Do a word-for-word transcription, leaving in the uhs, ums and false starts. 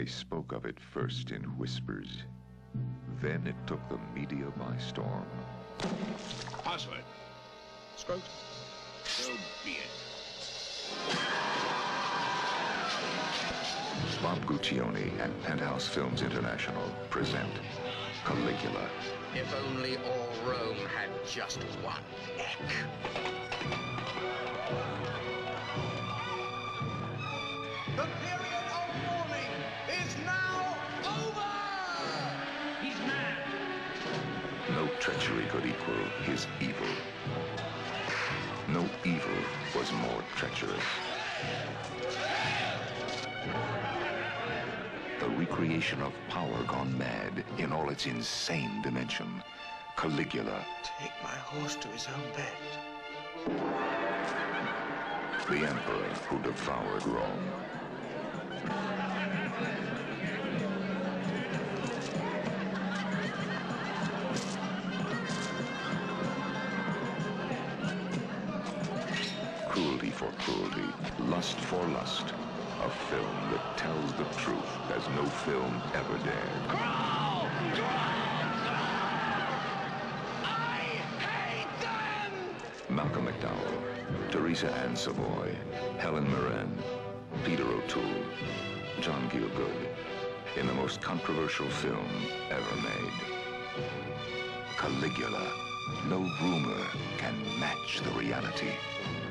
They spoke of it first in whispers. Then it took the media by storm. Password. Scrotum. So be it. Bob Guccione and Penthouse Films International present Caligula. If only all Rome had just one neck. The period of mourning is now over! He's mad! No treachery could equal his evil. No evil was more treacherous. The recreation of power gone mad in all its insane dimension. Caligula. Take my horse to his own bed. The emperor who devoured Rome. Cruelty for cruelty, lust for lust. A film that tells the truth as no film ever dared. Crawl! Crawl! I hate them! Malcolm McDowell, Teresa Ann Savoy, Helen Mirren, Peter O'Toole, John Gielgud, in the most controversial film ever made. Caligula. No rumor can match the reality.